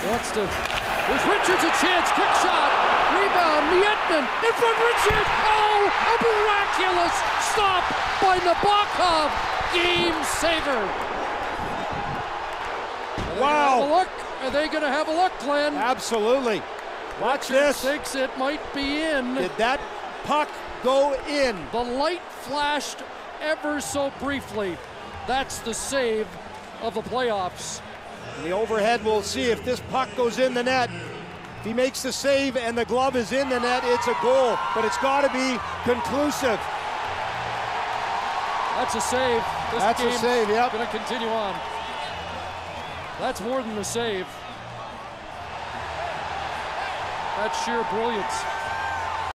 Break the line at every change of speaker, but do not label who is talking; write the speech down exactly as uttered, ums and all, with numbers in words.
Wants to. There's Richards a chance. Quick shot. Rebound. Mietman in front. Richards. Oh, a miraculous stop by Nabokov. Game saver.
Wow.
Look. Are they going to have a look, Glenn?
Absolutely. Watch
Richards
this.
Thinks it might be in.
Did that puck go in?
The light flashed ever so briefly. That's the save of the playoffs.
In the overhead, we'll see if this puck goes in the net. If he makes the save and the glove is in the net, it's a goal, but it's got to be conclusive.
That's a save. This
That's a save, yep.
Going to continue on. That's more than a save. That's sheer brilliance.